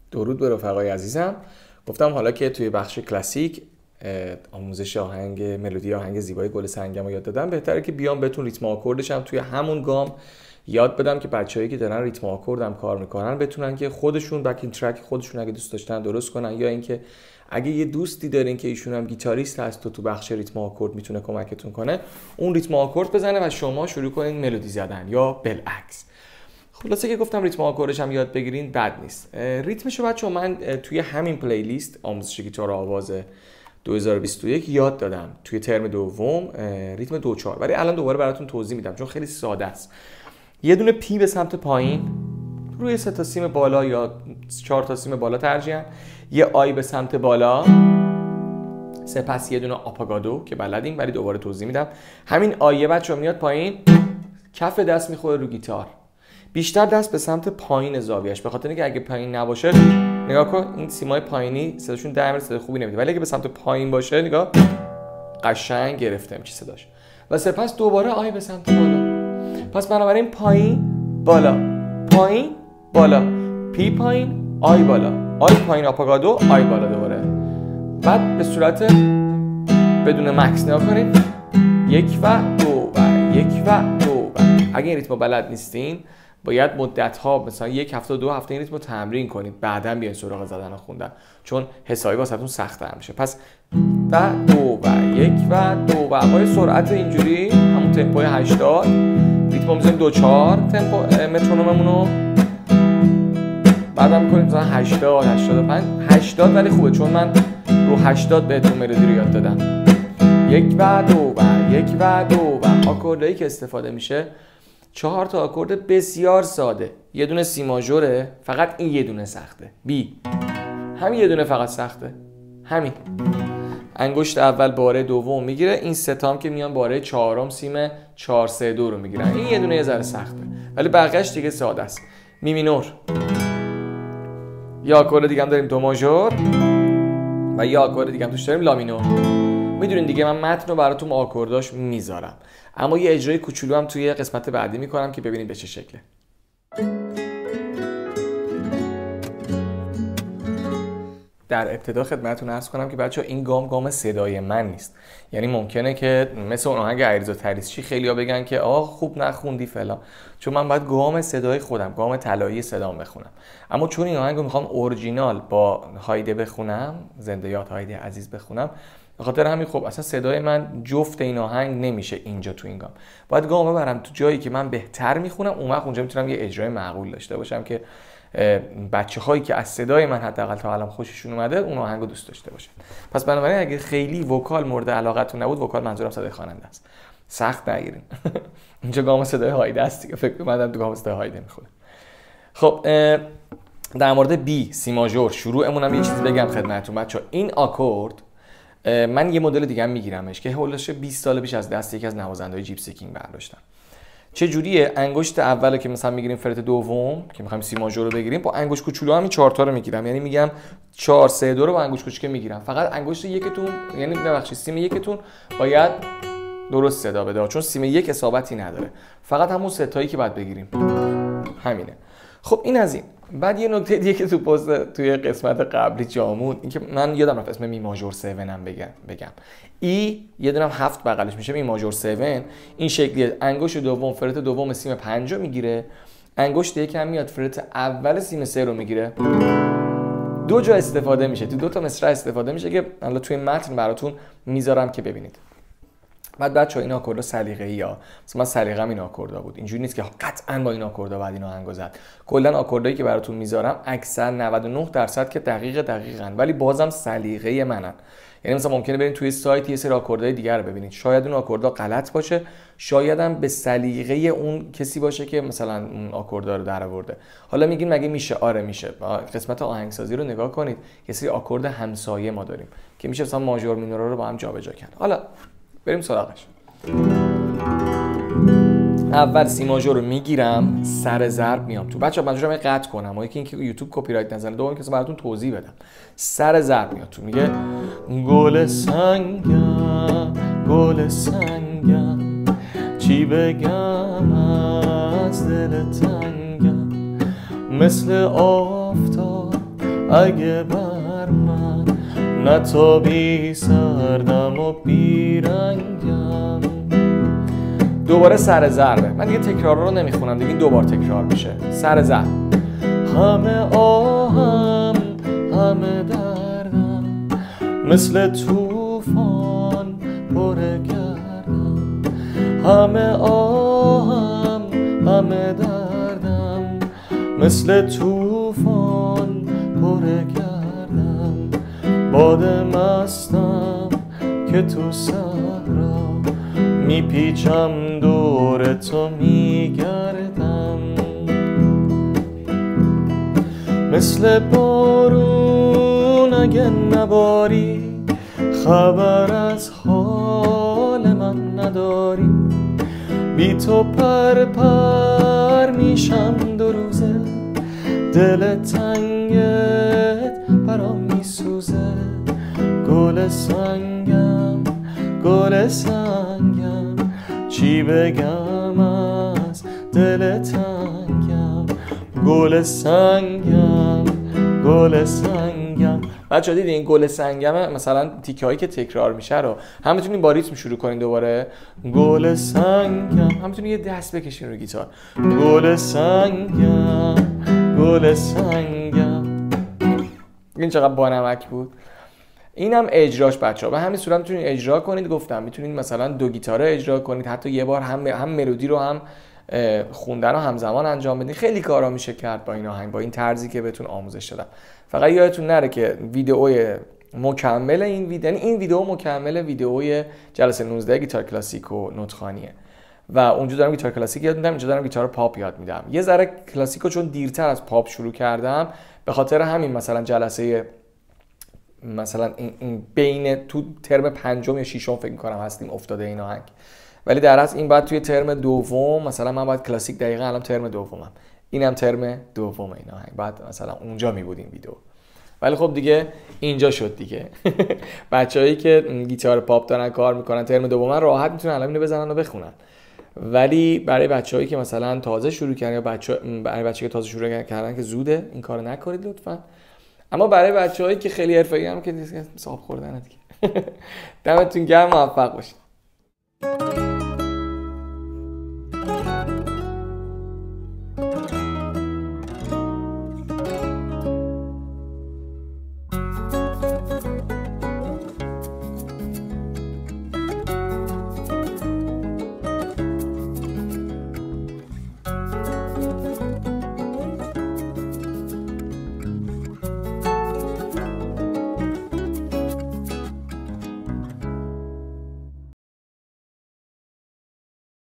درود به رفقای عزیزم. گفتم حالا که توی بخش کلاسیک آموزش آهنگ ملودی آهنگ زیبای گل سنگم رو یاد دادم، بهتره که بیام بهتون ریتم و آکوردش هم توی همون گام یاد بدم که بچه‌هایی که دارن ریتم و آکورد هم کار میکنن بتونن که خودشون بکینگ ترک خودشون اگه دوست داشتن درست کنن، یا اینکه اگه یه دوستی دارین که ایشون هم گیتاریست هست و تو بخش ریتم و آکورد میتونه کمکتون کنه، اون ریتم و آکورد بزنه و شما شروع کنین ملودی زدن یا بالعکس. خلاصه که گفتم ریتم و آکوردش هم یاد بگیرین بد نیست. ریتمشو بچه‌ها من توی همین پلیلیست آموزش گیتار آواز 2021 یاد دادم توی ترم دوم، ریتم 2/4، ولی الان دوباره براتون توضیح میدم چون خیلی ساده است. یه دونه پی به سمت پایین روی 3 تا سیم بالا یا 4 تا سیم بالا ترجیحاً، یه آی به سمت بالا، سپس یه دونه آپاگادو که بلدیم ولی دوباره توضیح میدم. همین آیه بچه‌ها میاد پایین، کف دست میخوره رو گیتار، بیشتر دست به سمت پایین زاویه‌اش، به خاطر اینکه اگه پایین نباشه نگاه کن این سیمای پایینی صداشون در میاد، صدای خوبی نمیده، ولی اگه به سمت پایین باشه نگاه قشنگ گرفته میشه صداش. و سپس دوباره آی به سمت بالا. پس بنابراین پایین بالا، پایین بالا، پی پایین، آی بالا، آی پایین آپاگادو، آی بالا دوباره. بعد به صورت بدون مکس نگاه کنید، 1 و 2 و 1 و 2 و. اگه این ریتمو بلد نیستین باید مدت‌ها مثلا 1 هفته و 2 هفته این ریتمو تمرین کنید، بعداً بیاین سراغ زدن و خوندن، چون حسابی واسهتون سخت‌تر میشه. پس و 2 و 1 و 2 و با سرعت اینجوری همون تمپوی 80 ریتمو می‌ذاریم 2/4 تمپو مترونوممونو، بعدم می‌کنیم مثلا 80 85 80، ولی خوبه چون من رو 80 بهتون ملودی رو یاد دادم. 1 و 2 و 1 و 2 و آکوردایی که استفاده میشه 4 تا آکورد بسیار ساده. یه دونه سی ماژوره، فقط این یه دونه سخته، بی، همین یه دونه فقط سخته، همین. انگشت اول باره دوم میگیره، این ستام که میان باره چهارم سیم 4 3 2 رو میگیرن، این یه دونه یه ذره سخته ولی بقیه‌اش دیگه ساده است. می مینور، یا آکورد دیگه هم داریم دو ماژور و یا آکورد دیگه هم توش داریم لا مینور. میدونین دیگه من متن رو براتون آکورداش میذارم، اما یه اجرای کوچولو هم توی قسمت بعدی میکنم که ببینید به چه شکله. در ابتدا خدمتتون عرض کنم که بچه‌ها این گام صدای من نیست، یعنی ممکنه که مثل اون آهنگ علیرضا طریسچی خیلی‌ها بگن که خوب نخوندی فلان، چون من باید گام صدای خودم، گام طلایی صدام بخونم. اما چون این آهنگ رو میخوام اورجینال با هایده بخونم، زنده یاد هایده عزیز بخونم، به خاطر همین خب اصلا صدای من جفت این آهنگ نمیشه اینجا تو این گام. باید گام ببرم تو جایی که من بهتر میخونم، اون وقت اونجا میتونم یه اجرای معقول داشته باشم که بچه‌هایی که از صدای من حداقل تا الان خوششون اومده اون آهنگو دوست داشته باشن. پس بنابراین اگه خیلی وکال مورد علاقتون نبود، وکال منظورم صدای خواننده است، سخت نگیرین. اینجا گام صدای هایده است دیگه، فکر کنم تو گام صدای هایده میخونه. خب در مورد بی سی ماژور شروعمون هم یه چیزی بگم خدمتتون بچه‌ها. این آکورد من یه مدل دیگه هم میگیرمش که هولش 20 سال پیش از دست یکی از نوازنده‌های جیپسی کینگ برداشتم. چه جوریه؟ انگشت اولو که مثلا میگیریم فرت دوم که می‌خوایم سی ماژور رو بگیریم، با انگشت کوچولو همین 4 تا رو میگیرم، یعنی میگم 4 3 2 رو با انگشت کوچیک میگیرم. فقط انگشت یکتون، یعنی ببخشید سیم یکتون باید درست صدا بده، چون سیم یک اصابتی نداره، فقط همون ستایی که باید بگیریم همینه. خب این از این. بعد یه نکته دیگه که تو پست توی قسمت قبلی جامون، این که من یادم رفت اسم می ماژور 7 هم بگم. ای یه دونم 7 بغلش میشه می ماژور 7. این شکلیه، انگشت دوم فرت دوم سیم 5 رو میگیره، انگشت یکم میاد فرت اول سیم 3 رو میگیره. دو جا استفاده میشه، تو 2 تا مصرع استفاده میشه که الان توی متن براتون میذارم که ببینید. بعد بچه‌ها این آکوردا سلیقه‌ایه، مثلا من سلیقه‌ام این آکوردا بود، اینجوری نیست که قطعاً با این آکوردا بعد این آهنگو زد. کلاً آکوردایی که براتون میذارم اکثر 99% که دقیقاً، ولی بازم سلیقه منن. یعنی مثلا ممکنه برین توی سایت یه سری آکوردای دیگه رو ببینید، شاید اون آکوردا غلط باشه، شاید هم به سلیقه اون کسی باشه که مثلا اون آکوردا رو درآورده. حالا میگین مگه میشه؟ آره میشه. قسمت آهنگسازی رو نگاه کنید، یه سری آکورد همسایه ما داریم که میشه مثلا ماژور مینور رو با هم جابجا کرد. حالا بریم سراغش. اول سی ماژور رو میگیرم، سر ضرب میام تو. بچه‌ها منظورم قطع کنم، و یکی اینکه یوتیوب کپی رایت نزنه، دوم که براتون توضیح بدم. سر ضرب میاد تو، میگه گل سنگم گل سنگم، چی بگم از دل تنگم، مثل آفتاب اگه بر من نتابی سردم و بیرنگم. دوباره سر ضربه. من دیگه تکرار رو نمیخونم دیگه، این دوبار تکرار میشه. سر ضرب. همه آهم همه دردم، مثل طوفان پر گردم. همه آهم همه دردم، مثل طوفان پر گردم. باد مستم که تو صحرا، میپیچم دور تو میگردم. مثل بارون اگه نباری، خبر از حال من نداری. بی تو پر پر میشم دو روزه، دل تنگت برام میسوزه. گل سنگم گل سنگم، چی بگم از دل تنگم. گل سنگم گل سنگم. بچه‌ها دیدین این گل سنگمه مثلا تیکه هایی که تکرار میشه رو هم میتونین با ریتم شروع کنین دوباره. گل سنگم، هم میتونین یه دست بکشین رو گیتار. گل سنگم گل سنگم. این چقدر بانمک بود. اینم اجراش بچه‌ها به همین صورت میتونید اجرا کنید. گفتم میتونید مثلا دو گیتاره اجرا کنید، حتی یه بار هم ملودی رو هم خوندن رو همزمان انجام بدید. خیلی کارا میشه کرد با این آهنگ، با این طرزی که بهتون آموزش دادم. فقط یادتون نره که ویدئوی مکمل این ویدیو، یعنی این ویدیو مکمل ویدئوی جلسه 19 گیتار کلاسیک و نوت‌خوانیه و اونجا دارم گیتار کلاسیک یاد میدم، اینجا دارم گیتار پاپ یاد میدم. یه ذره کلاسیکو چون دیرتر از پاپ شروع کردم، به خاطر همین مثلا جلسه مثلا این بین تو ترم پنجم یا ششم فکر می‌کنم هستیم افتاده این آهنگ. ولی در اصل این بعد توی ترم دوم، مثلا من بعد کلاسیک دقیقاً الان ترم دومم، اینم ترم دوم این آهنگ، بعد مثلا اونجا می بود این ویدیو. ولی خب دیگه اینجا شد دیگه. بچه‌هایی که گیتار پاپ دارن کار میکنن ترم دوم راحت میتونن الان اینو بزنن و بخونن. ولی برای بچه‌هایی که مثلا تازه شروع کردن یا برای بچه‌ای که تازه شروع کردن که زوده، این کارو نکنید لطفاً. اما برای بچه‌هایی که خیلی حرفه‌ای هم که صاحب خوردن دیگه. دمتون گرم، موفق باشید.